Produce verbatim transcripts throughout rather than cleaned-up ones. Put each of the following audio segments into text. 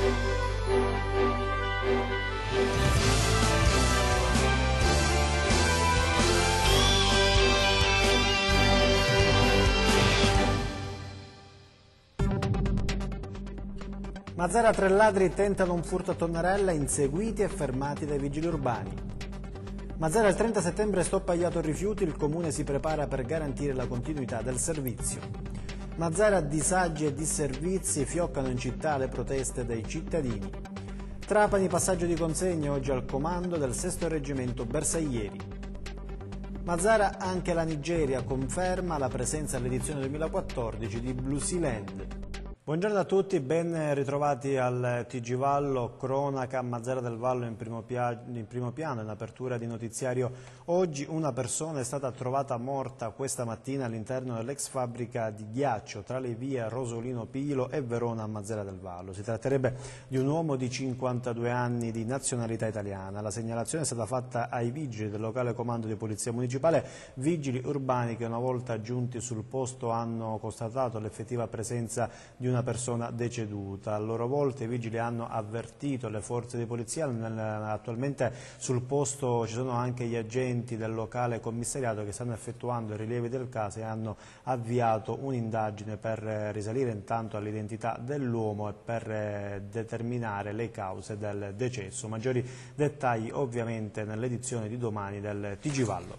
Mazara, tre ladri tentano un furto a Tonnarella, inseguiti e fermati dai vigili urbani. Mazara, il trenta settembre stop agli autorifiuti, il comune si prepara per garantire la continuità del servizio. Mazara, disagi e disservizi, fioccano in città le proteste dei cittadini. Trapani, passaggio di consegna oggi al comando del sesto reggimento bersaglieri. Mazara, anche la Nigeria conferma la presenza all'edizione duemilaquattordici di Blue Sea Land. Buongiorno a tutti, ben ritrovati al T G Vallo, cronaca Mazara del Vallo in primo, in primo piano, in apertura di notiziario. Oggi una persona è stata trovata morta questa mattina all'interno dell'ex fabbrica di ghiaccio tra le vie Rosolino Pilo e Verona a Mazara del Vallo. Si tratterebbe di un uomo di cinquantadue anni di nazionalità italiana. La segnalazione è stata fatta ai vigili del locale comando di polizia municipale, vigili urbani che una volta giunti sul posto hanno constatato l'effettiva presenza di una una persona deceduta. A loro volta i vigili hanno avvertito le forze di polizia. Attualmente sul posto ci sono anche gli agenti del locale commissariato che stanno effettuando i rilievi del caso e hanno avviato un'indagine per risalire intanto all'identità dell'uomo e per determinare le cause del decesso. Maggiori dettagli ovviamente nell'edizione di domani del T G Vallo.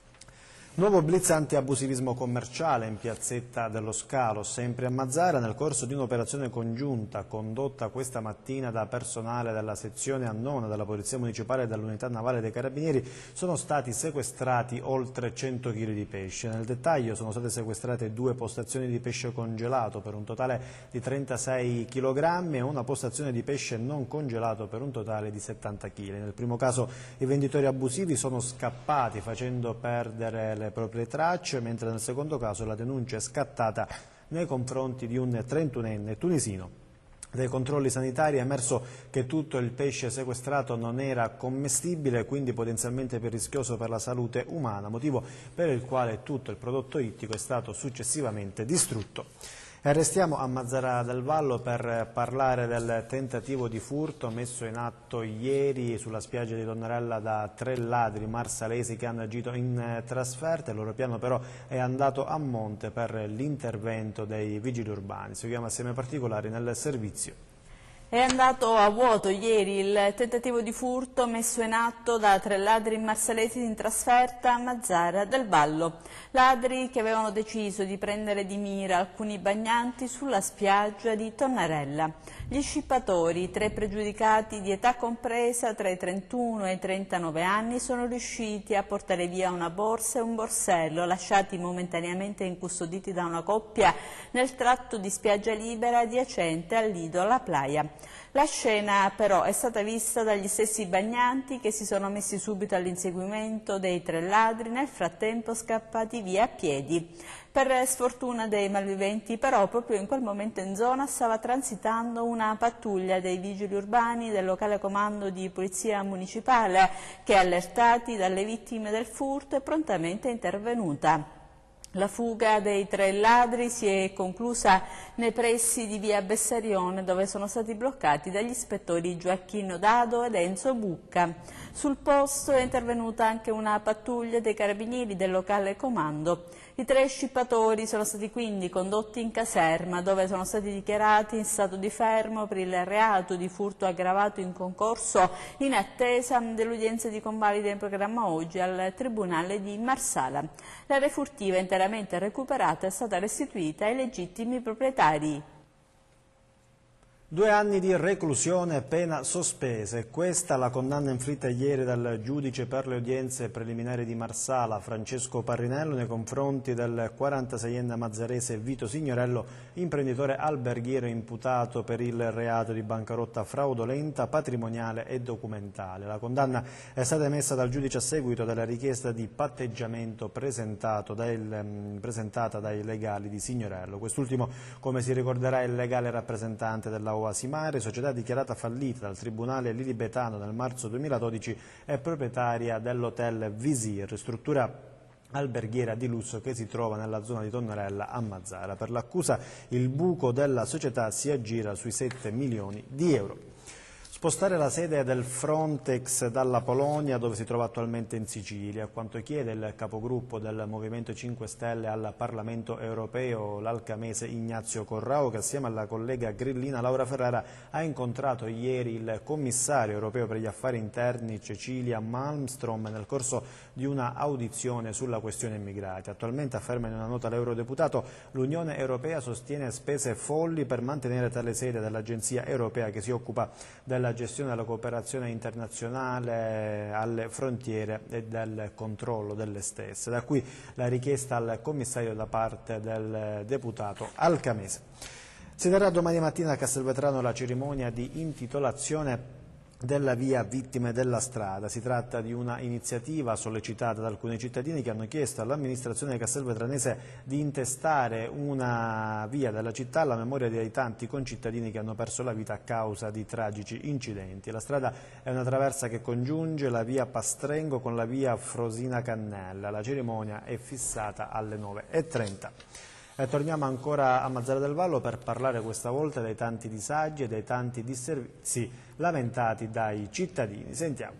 Nuovo blitz anti-abusivismo commerciale in piazzetta dello Scalo, sempre a Mazara, nel corso di un'operazione congiunta condotta questa mattina da personale della sezione Annona della Polizia Municipale e dall'Unità Navale dei Carabinieri sono stati sequestrati oltre cento chili di pesce. Nel dettaglio sono state sequestrate due postazioni di pesce congelato per un totale di trentasei chilogrammi e una postazione di pesce non congelato per un totale di settanta chili. Nel primo caso i venditori abusivi sono scappati facendo perdere le proprie tracce, mentre nel secondo caso la denuncia è scattata nei confronti di un trentunenne tunisino. Dai controlli sanitari è emerso che tutto il pesce sequestrato non era commestibile, quindi potenzialmente più rischioso per la salute umana, motivo per il quale tutto il prodotto ittico è stato successivamente distrutto. E restiamo a Mazara del Vallo per parlare del tentativo di furto messo in atto ieri sulla spiaggia di Tonnarella da tre ladri marsalesi che hanno agito in trasferta. Il loro piano però è andato a monte per l'intervento dei vigili urbani. Seguiamo assieme ai particolari nel servizio. È andato a vuoto ieri il tentativo di furto messo in atto da tre ladri marsalesi in trasferta a Mazara del Vallo. Ladri che avevano deciso di prendere di mira alcuni bagnanti sulla spiaggia di Tonnarella. Gli scippatori, tre pregiudicati di età compresa tra i trentuno e i trentanove anni, sono riusciti a portare via una borsa e un borsello lasciati momentaneamente incustoditi da una coppia nel tratto di spiaggia libera adiacente al lido alla playa. La scena però è stata vista dagli stessi bagnanti che si sono messi subito all'inseguimento dei tre ladri, nel frattempo scappati via a piedi. Per sfortuna dei malviventi però proprio in quel momento in zona stava transitando una pattuglia dei vigili urbani del locale comando di polizia municipale che, allertati dalle vittime del furto, è prontamente intervenuta. La fuga dei tre ladri si è conclusa nei pressi di via Bessarione, dove sono stati bloccati dagli ispettori Gioacchino Dado ed Enzo Bucca. Sul posto è intervenuta anche una pattuglia dei carabinieri del locale comando. I tre scippatori sono stati quindi condotti in caserma, dove sono stati dichiarati in stato di fermo per il reato di furto aggravato in concorso, in attesa dell'udienza di convalida in programma oggi al Tribunale di Marsala. La refurtiva interamente recuperata è stata restituita ai legittimi proprietari. Due anni di reclusione, pena sospesa. È questa la condanna inflitta ieri dal giudice per le udienze preliminari di Marsala, Francesco Parrinello, nei confronti del quarantaseienne mazzarese Vito Signorello, imprenditore alberghiero imputato per il reato di bancarotta fraudolenta, patrimoniale e documentale. La condanna è stata emessa dal giudice a seguito della richiesta di patteggiamento presentato dal, presentata dai legali di Signorello. Quest'ultimo, come si ricorderà, è il legale rappresentante della Oasimare, società dichiarata fallita dal Tribunale lilibetano nel marzo duemiladodici, è proprietaria dell'hotel Visir, struttura alberghiera di lusso che si trova nella zona di Tonnarella a Mazara. Per l'accusa il buco della società si aggira sui sette milioni di euro. Spostare la sede del Frontex dalla Polonia, dove si trova attualmente in Sicilia, quanto chiede il capogruppo del Movimento cinque Stelle al Parlamento europeo, l'alcamese Ignazio Corrao, che assieme alla collega grillina Laura Ferrara ha incontrato ieri il commissario europeo per gli affari interni Cecilia Malmström nel corso di una audizione sulla questione immigrati. Attualmente, afferma in una nota l'eurodeputato, l'Unione Europea sostiene spese folli per mantenere tale sede dell'Agenzia Europea che si occupa della gestione della cooperazione internazionale alle frontiere e del controllo delle stesse. Da qui la richiesta al commissario da parte del deputato alcamese. Si terrà domani mattina a Castelvetrano la cerimonia di intitolazione della via Vittime della strada. Si tratta di una iniziativa sollecitata da alcuni cittadini che hanno chiesto all'amministrazione castelvetranese di intestare una via della città alla memoria dei tanti concittadini che hanno perso la vita a causa di tragici incidenti. La strada è una traversa che congiunge la via Pastrengo con la via Frosina Cannella. La cerimonia è fissata alle nove e trenta. E torniamo ancora a Mazara del Vallo per parlare questa volta dei tanti disagi e dei tanti disservizi lamentati dai cittadini. Sentiamo.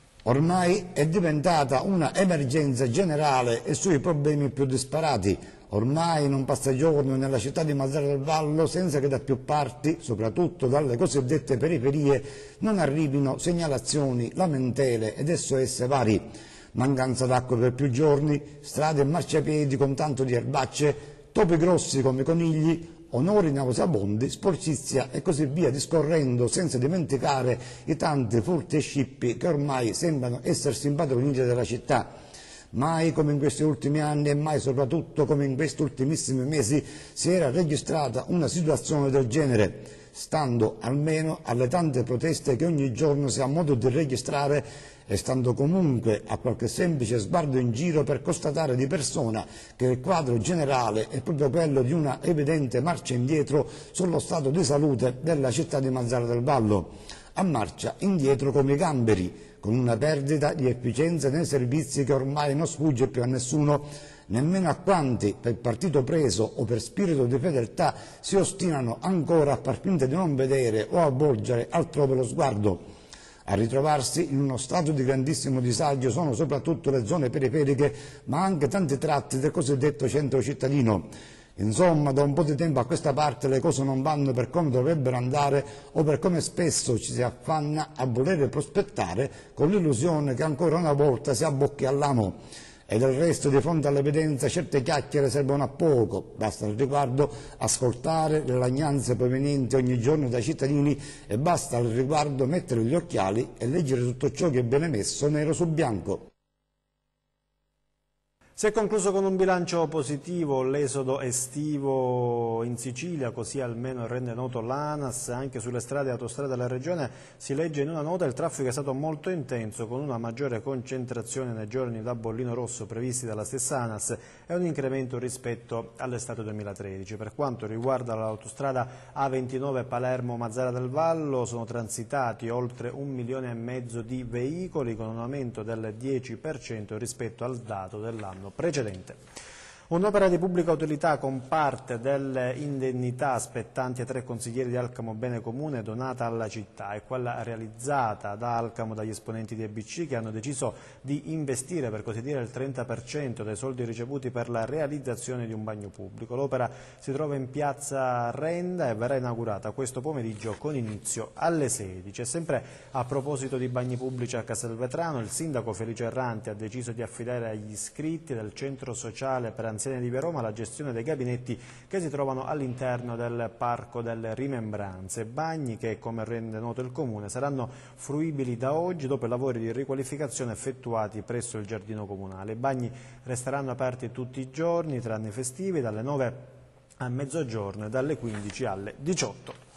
Ormai è diventata una emergenza generale e sui problemi più disparati. Ormai non passa giorno nella città di Mazara del Vallo senza che da più parti, soprattutto dalle cosiddette periferie, non arrivino segnalazioni, lamentele ed S O S vari. Mancanza d'acqua per più giorni, strade e marciapiedi con tanto di erbacce, topi grossi come conigli, onori nauseabondi, sporcizia e così via discorrendo, senza dimenticare i tanti furti e scippi che ormai sembrano essersi impadroniti della città. Mai come in questi ultimi anni e mai soprattutto come in questi ultimissimi mesi si era registrata una situazione del genere, stando almeno alle tante proteste che ogni giorno si ha modo di registrare e stando comunque a qualche semplice sguardo in giro per constatare di persona che il quadro generale è proprio quello di una evidente marcia indietro sullo stato di salute della città di Mazara del Vallo, a marcia indietro come i gamberi, con una perdita di efficienza nei servizi che ormai non sfugge più a nessuno, nemmeno a quanti, per partito preso o per spirito di fedeltà, si ostinano ancora a far finta di non vedere o a volgere altrove lo sguardo. A ritrovarsi in uno stato di grandissimo disagio sono soprattutto le zone periferiche, ma anche tanti tratti del cosiddetto centro cittadino. Insomma, da un po' di tempo a questa parte le cose non vanno per come dovrebbero andare o per come spesso ci si affanna a volere prospettare con l'illusione che ancora una volta si abbocchi all'amo. E del resto, di fronte all'evidenza, certe chiacchiere servono a poco, basta al riguardo ascoltare le lagnanze provenienti ogni giorno dai cittadini e basta al riguardo mettere gli occhiali e leggere tutto ciò che viene messo nero su bianco. Si è concluso con un bilancio positivo l'esodo estivo in Sicilia, così almeno rende noto l'ANAS. Anche sulle strade e autostrade della regione si legge in una nota il traffico è stato molto intenso, con una maggiore concentrazione nei giorni da bollino rosso previsti dalla stessa ANAS e un incremento rispetto all'estate duemilatredici. Per quanto riguarda l'autostrada A ventinove Palermo-Mazara del Vallo, sono transitati oltre un milione e mezzo di veicoli, con un aumento del dieci per cento rispetto al dato dell'anno precedente. Un'opera di pubblica utilità con parte delle indennità spettanti ai tre consiglieri di Alcamo Bene Comune donata alla città è quella realizzata da Alcamo dagli esponenti di A B C, che hanno deciso di investire, per così dire, il trenta per cento dei soldi ricevuti per la realizzazione di un bagno pubblico. L'opera si trova in piazza Renda e verrà inaugurata questo pomeriggio con inizio alle sedici. E sempre a proposito di bagni pubblici a Castelvetrano, il sindaco Felice Erranti ha deciso di affidare agli iscritti del centro sociale per anziani di Via Roma la gestione dei gabinetti che si trovano all'interno del Parco delle Rimembranze, bagni che, come rende noto il Comune, saranno fruibili da oggi dopo i lavori di riqualificazione effettuati presso il giardino comunale. I bagni resteranno aperti tutti i giorni, tranne i festivi, dalle nove a mezzogiorno e dalle quindici alle diciotto.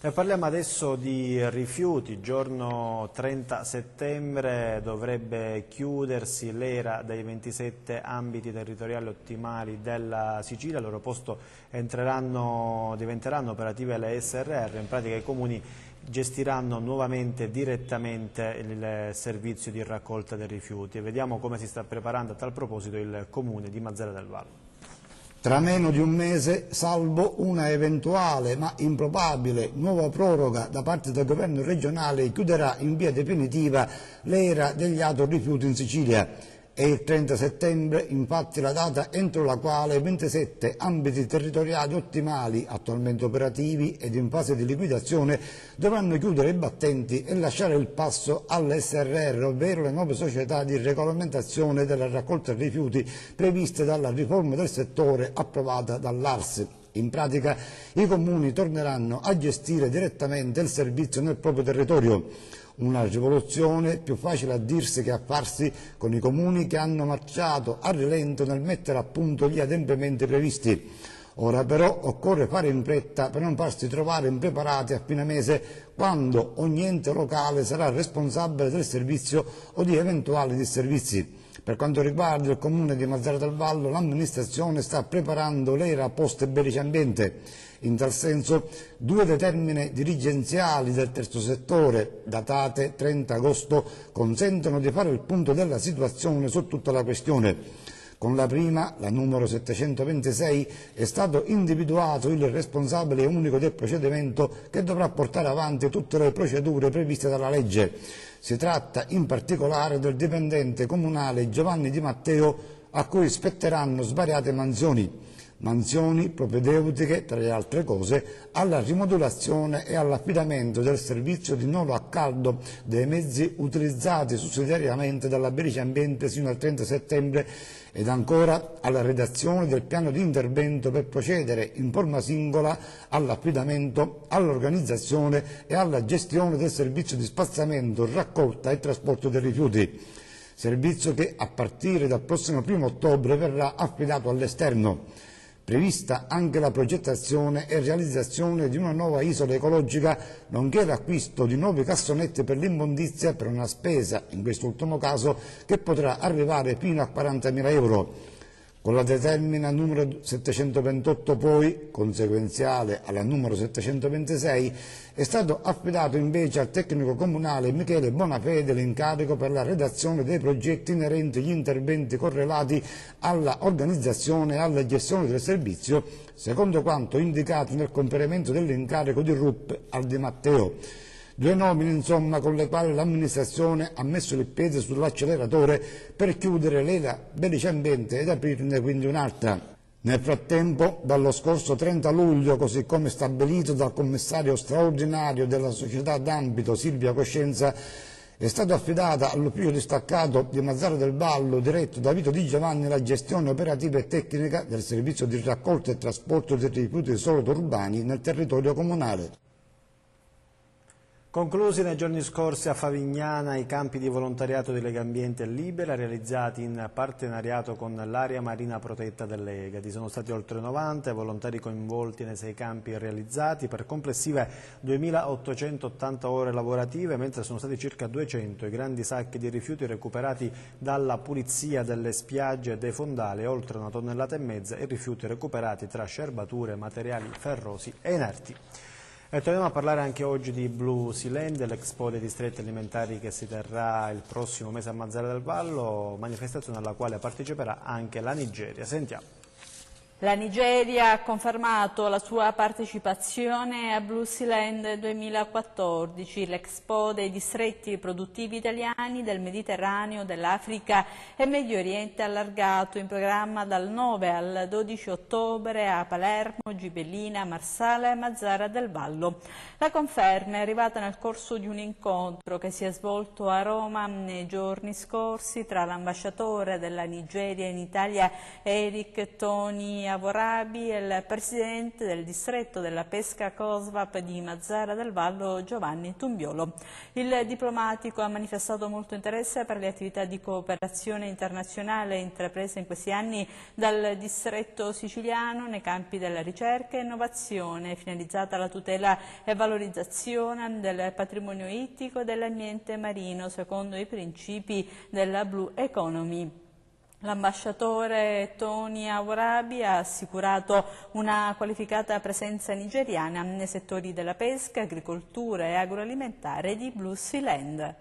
E parliamo adesso di rifiuti. Giorno trenta settembre dovrebbe chiudersi l'era dei ventisette ambiti territoriali ottimali della Sicilia. Al loro posto entreranno, diventeranno operative le S R R. In pratica i comuni gestiranno nuovamente direttamente il servizio di raccolta dei rifiuti. E vediamo come si sta preparando a tal proposito il comune di Mazara del Vallo. Tra meno di un mese, salvo una eventuale ma improbabile nuova proroga da parte del governo regionale, chiuderà in via definitiva l'era degli autorifiuti in Sicilia. È il trenta settembre, infatti, la data entro la quale ventisette ambiti territoriali ottimali, attualmente operativi ed in fase di liquidazione, dovranno chiudere i battenti e lasciare il passo alle S R R, ovvero le nuove società di regolamentazione della raccolta dei rifiuti previste dalla riforma del settore approvata dall'A R S. In pratica, i comuni torneranno a gestire direttamente il servizio nel proprio territorio. Una rivoluzione più facile a dirsi che a farsi con i comuni che hanno marciato a rilento nel mettere a punto gli adempimenti previsti. Ora però occorre fare in fretta per non farsi trovare impreparati a fine mese, quando ogni ente locale sarà responsabile del servizio o di eventuali disservizi. Per quanto riguarda il comune di Mazara del Vallo, l'amministrazione sta preparando l'era post Belice Ambiente. In tal senso, due determine dirigenziali del terzo settore, datate trenta agosto, consentono di fare il punto della situazione su tutta la questione. Con la prima, la numero settecentoventisei, è stato individuato il responsabile unico del procedimento che dovrà portare avanti tutte le procedure previste dalla legge. Si tratta in particolare del dipendente comunale Giovanni Di Matteo, a cui spetteranno svariate mansioni. Mansioni propedeutiche, tra le altre cose, alla rimodulazione e all'affidamento del servizio di nolo a caldo dei mezzi utilizzati sussidiariamente dalla Belice Ambiente sino al trenta settembre ed ancora alla redazione del piano di intervento per procedere in forma singola all'affidamento, all'organizzazione e alla gestione del servizio di spazzamento, raccolta e trasporto dei rifiuti. Servizio che a partire dal prossimo primo ottobre verrà affidato all'esterno. Prevista anche la progettazione e realizzazione di una nuova isola ecologica, nonché l'acquisto di nuovi cassonetti per l'immondizia per una spesa, in quest'ultimo caso, che potrà arrivare fino a quarantamila euro. Con la determina numero settecentoventotto poi, conseguenziale alla numero settecentoventisei, è stato affidato invece al tecnico comunale Michele Bonafede l'incarico per la redazione dei progetti inerenti agli interventi correlati alla organizzazione e alla gestione del servizio, secondo quanto indicato nel conferimento dell'incarico di R U P al Di Matteo. Due nomine, insomma, con le quali l'amministrazione ha messo il piede sull'acceleratore per chiudere l'era Belice Ambiente ed aprirne quindi un'altra. Nel frattempo, dallo scorso trenta luglio, così come stabilito dal commissario straordinario della società d'ambito Silvia Coscienza, è stata affidata all'ufficio distaccato di Mazara del Vallo, diretto da Vito Di Giovanni, la gestione operativa e tecnica del servizio di raccolta e trasporto dei rifiuti solido urbani nel territorio comunale. Conclusi nei giorni scorsi a Favignana i campi di volontariato di Legambiente Libera realizzati in partenariato con l'area marina protetta dell'Egadi. Sono stati oltre novanta i volontari coinvolti nei sei campi realizzati per complessive duemilaottocentottanta ore lavorative, mentre sono stati circa duecento i grandi sacchi di rifiuti recuperati dalla pulizia delle spiagge e dei fondali, oltre una tonnellata e mezza i rifiuti recuperati tra scerbature, materiali ferrosi e inerti. E torniamo a parlare anche oggi di Blue Sea Land, dell'Expo dei distretti alimentari che si terrà il prossimo mese a Mazara del Vallo, manifestazione alla quale parteciperà anche la Nigeria. Sentiamo. La Nigeria ha confermato la sua partecipazione a Blue Sea Land duemilaquattordici, l'Expo dei distretti produttivi italiani del Mediterraneo, dell'Africa e Medio Oriente allargato, in programma dal nove al dodici ottobre a Palermo, Gibellina, Marsala e Mazara del Vallo. La conferma è arrivata nel corso di un incontro che si è svolto a Roma nei giorni scorsi tra l'ambasciatore della Nigeria in Italia Eric Tony Avorabi e il presidente del distretto della pesca COSVAP di Mazara del Vallo Giovanni Tumbiolo. Il diplomatico ha manifestato molto interesse per le attività di cooperazione internazionale intraprese in questi anni dal distretto siciliano nei campi della ricerca e innovazione finalizzata alla tutela e valorizzazione del patrimonio ittico e dell'ambiente marino secondo i principi della Blue Economy. L'ambasciatore Tony Avorabi ha assicurato una qualificata presenza nigeriana nei settori della pesca, agricoltura e agroalimentare di Blue Sea Land.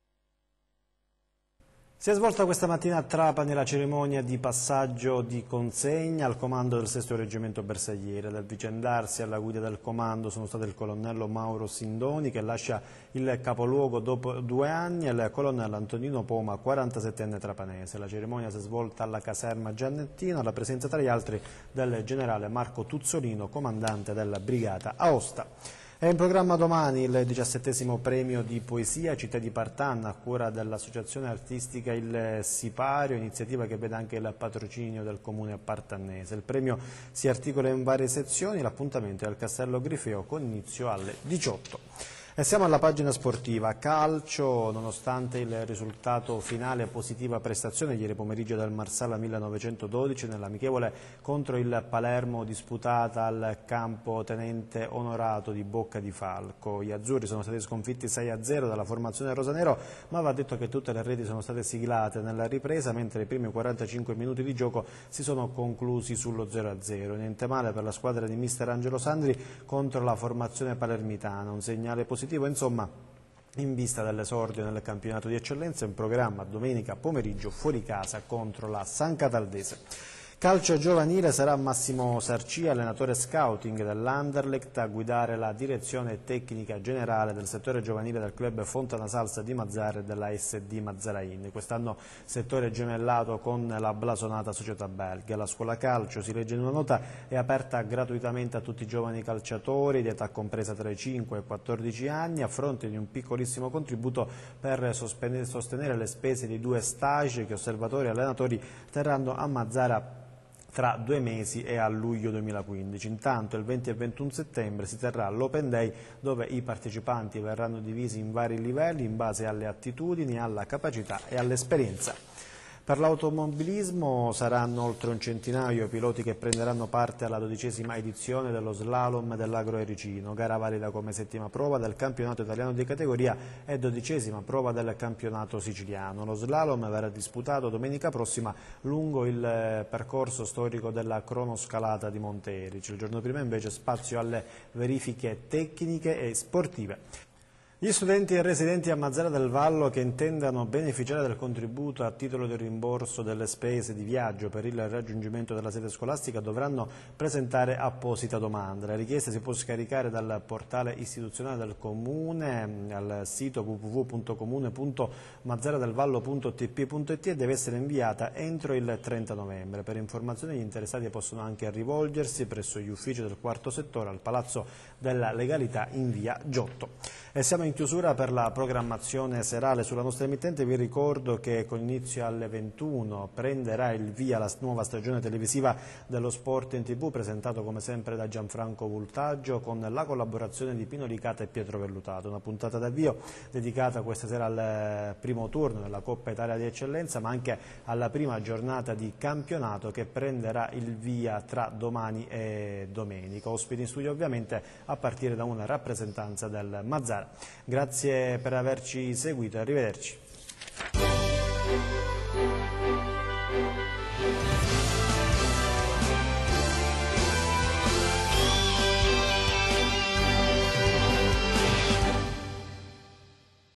Si è svolta questa mattina a Trapani la cerimonia di passaggio di consegna al comando del sesto Reggimento Bersagliere. Ad avvicendarsi alla guida del comando sono stati il colonnello Mauro Sindoni, che lascia il capoluogo dopo due anni, e il colonnello Antonino Poma, quarantasettenne trapanese. La cerimonia si è svolta alla caserma Giannettino, alla presenza tra gli altri del generale Marco Tuzzolino, comandante della brigata Aosta. È in programma domani il diciassettesimo premio di poesia Città di Partanna, a cura dell'associazione artistica Il Sipario, iniziativa che vede anche il patrocinio del comune partannese. Il premio si articola in varie sezioni, l'appuntamento è al Castello Grifeo con inizio alle diciotto. E siamo alla pagina sportiva. Calcio, nonostante il risultato finale, positiva prestazione ieri pomeriggio del Marsala millenovecentododici nell'amichevole contro il Palermo disputata al campo Tenente Onorato di Bocca di Falco. Gli azzurri sono stati sconfitti sei a zero dalla formazione rosanero, ma va detto che tutte le reti sono state siglate nella ripresa, mentre i primi quarantacinque minuti di gioco si sono conclusi sullo zero a zero. Niente male per la squadra di mister Angelo Sandri contro la formazione palermitana, un segnale positivo insomma in vista dell'esordio nel campionato di eccellenza, in programma domenica pomeriggio fuori casa contro la San Cataldese. Calcio giovanile sarà Massimo Sarcia, allenatore scouting dell'Anderlecht, a guidare la direzione tecnica generale del settore giovanile del club Fontana Salsa di Mazara e della S D Mazzarain. Quest'anno settore gemellato con la blasonata società belga. La scuola calcio, si legge in una nota, è aperta gratuitamente a tutti i giovani calciatori di età compresa tra i cinque e i quattordici anni, a fronte di un piccolissimo contributo per sostenere le spese di due stage che osservatori e allenatori terranno a Mazara tra due mesi e a luglio duemilaquindici. Intanto il venti e ventuno settembre si terrà l'Open Day, dove i partecipanti verranno divisi in vari livelli in base alle attitudini, alla capacità e all'esperienza. Per l'automobilismo saranno oltre un centinaio i piloti che prenderanno parte alla dodicesima edizione dello slalom dell'Agro Ericino, gara valida come settima prova del campionato italiano di categoria e dodicesima prova del campionato siciliano. Lo slalom verrà disputato domenica prossima lungo il percorso storico della cronoscalata di Monte Erice. Il giorno prima invece spazio alle verifiche tecniche e sportive. Gli studenti e residenti a Mazara del Vallo che intendano beneficiare del contributo a titolo di rimborso delle spese di viaggio per il raggiungimento della sede scolastica dovranno presentare apposita domanda. La richiesta si può scaricare dal portale istituzionale del Comune al sito w w w punto comune punto mazzaradelvallo punto t p punto i t e deve essere inviata entro il trenta novembre. Per informazioni gli interessati possono anche rivolgersi presso gli uffici del quarto settore al Palazzo della Legalità in via Giotto. E siamo in chiusura per la programmazione serale sulla nostra emittente. Vi ricordo che con inizio alle ventuno prenderà il via la nuova stagione televisiva dello sport in tv, presentato come sempre da Gianfranco Vultaggio con la collaborazione di Pino Licata e Pietro Vellutato. Una puntata d'avvio dedicata questa sera al primo turno della Coppa Italia di Eccellenza, ma anche alla prima giornata di campionato che prenderà il via tra domani e domenica. Ospiti in studio ovviamente a partire da una rappresentanza del Mazara. Grazie per averci seguito e arrivederci.